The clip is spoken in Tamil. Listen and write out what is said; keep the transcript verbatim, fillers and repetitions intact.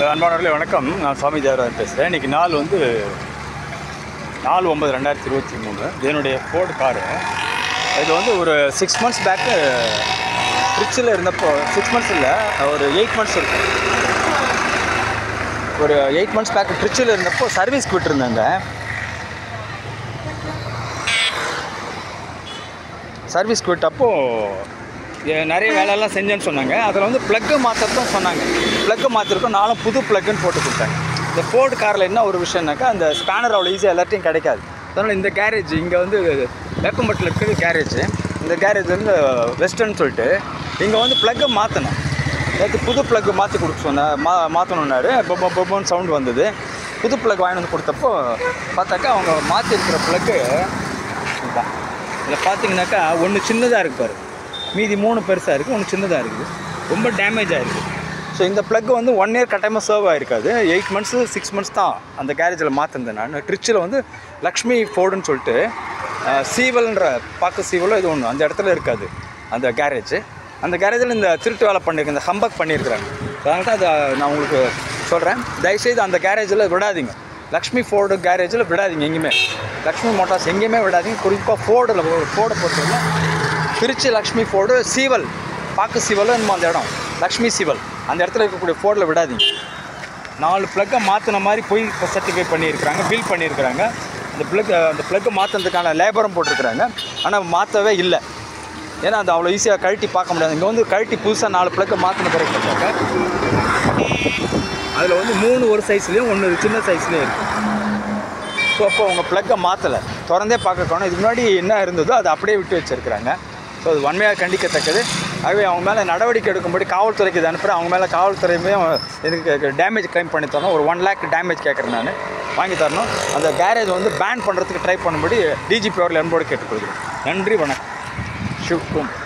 அன்பானவர்களே வணக்கம். நான் சுவாமி தேவராஜ் பேசுகிறேன். இன்றைக்கி நாள் வந்து நாலு ஒம்பது ரெண்டாயிரத்தி இருபத்தி மூணு என்னுடைய ஃபோர்டு காரு. இது வந்து ஒரு சிக்ஸ் மந்த்ஸ் பேக்கு ட்ரிச்சில் இருந்தப்போ, சிக்ஸ் மந்த்ஸ் இல்லை ஒரு எயிட் மந்த்ஸ் இருக்கும், ஒரு எயிட் மந்த்ஸ் பேக்கு ட்ரிச்சில் இருந்தப்போ சர்வீஸ்க்கு விட்டுருந்தேங்க. சர்வீஸ்க்கு விட்டப்போ நிறைய வேலையெல்லாம் செஞ்சேன்னு சொன்னாங்க. அதில் வந்து ப்ளக்கு மாற்றத்தான் சொன்னாங்க. ப்ளக்கு மாற்றிருக்கோம், நானும் புது ப்ளக்குன்னு போட்டு கொடுத்தாங்க. இந்த ஃபோர்டு காரில் என்ன ஒரு விஷயம்னாக்கா, அந்த ஸ்பேனர் அவ்வளோ ஈஸியாக எல்லாத்தையும் கிடைக்காது. அதனால் இந்த கேரேஜ் இங்கே வந்து வேப்பம்பட்டில் இருக்கிறது கேரேஜ். இந்த கேரேஜ் வந்து வெஸ்டர்ன்னு சொல்லிட்டு இங்கே வந்து ப்ளக்கை மாற்றணும். நேற்று புது ப்ளக்கு மாற்றி கொடுக்க சொன்னேன், மா மாற்றணுன்னாரு. பொம்ம பொம்மன்னு சவுண்டு வந்தது. புது ப்ளக் வாங்கி வந்து கொடுத்தப்போ பார்த்தாக்கா அவங்க மாற்றிருக்கிற ப்ளக்கு இதுதான். இதில் பார்த்தீங்கன்னாக்கா ஒன்று சின்னதாக இருக்கு பாரு, மீதி மூணு பெருசாக இருக்குது, ஒன்று சின்னதாக இருக்குது, ரொம்ப டேமேஜ் ஆகிருக்கு. ஸோ இந்த ப்ளக் வந்து ஒன் இயர் கட்டாயமாக சர்வ் ஆகிருக்காது. எயிட் மந்த்ஸு சிக்ஸ் மந்த்ஸ் தான் அந்த கேரேஜில் மாற்றிருந்தேன் நான். ட்ரிச்சில் வந்து லக்ஷ்மி ஃபோர்டுன்னு சொல்லிட்டு சீவல்ன்ற பாக்கு சீவலோ இது ஒன்று அந்த இடத்துல இருக்காது அந்த கேரேஜ். அந்த கேரேஜில் இந்த திருட்டு வேலை பண்ணியிருக்கேன், இந்த ஹம்பக் பண்ணியிருக்கிறாங்க. அதனால தான் அதை நான் உங்களுக்கு சொல்கிறேன். தயவுசெய்து அந்த கேரேஜில் விடாதீங்க, லக்ஷ்மி ஃபோர்டு கேரேஜில் விடாதீங்க எங்கேயுமே. லக்ஷ்மி மோட்டார்ஸ் எங்கேயுமே விடாதீங்க. குறிப்பாக ஃபோர்டில் ஃபோர்டை பொறுத்தவரை திருச்சி லக்ஷ்மி ஃபோர்டு சீவல் பாக்கு சீவலும் என்னமோ அந்த இடம் லக்ஷ்மி சீவல் அந்த இடத்துல இருக்கக்கூடிய ஃபோர்டில் விடாதீங்க. நாலு ப்ளக்கை மாற்றின மாதிரி போய் இப்போ சர்டிஃபை பண்ணியிருக்கிறாங்க, பில் பண்ணியிருக்கிறாங்க. அந்த ப்ளக் அந்த ப்ளக்கை மாற்றுறதுக்கான லேபரும் போட்டிருக்கிறாங்க. ஆனால் மாற்றவே இல்லை. ஏன்னா அது அவ்வளோ ஈஸியாக கழட்டி பார்க்க முடியாது. இங்கே வந்து கழட்டி புதுசாக நாலு ப்ளக்கை மாற்றின பிறகு பார்த்தாக்க அதில் வந்து மூணு ஒரு சைஸ்லேயும் ஒன்று சின்ன சைஸ்லேயும் இருக்குது. ஸோ அப்போ அவங்க ப்ளக்கை மாற்றலை, திறந்தே பார்க்கணும். இதுக்கு முன்னாடி என்ன இருந்ததோ அதை அப்படியே விட்டு வச்சுருக்கிறாங்க. ஸோ அது வன்மையாக கண்டிக்கத்தக்கது. ஆகவே அவங்க மேலே நடவடிக்கை எடுக்கும்படி காவல்துறைக்கு இது அனுப்புகிறேன். அவங்க மேலே காவல்துறையுமே எனக்கு டேமேஜ் கிளைம் பண்ணி தரணும். ஒரு ஒன் லேக் டேமேஜ் கேட்குறேன், நான் வாங்கி தரணும். அந்த கேரேஜ் வந்து பேன் பண்ணுறதுக்கு ட்ரை பண்ணும்படி டிஜிபி அவர்கள் அன்போடு கேட்டுக்கொள்கிறேன். நன்றி, வணக்கம். ஷிவ்கும்.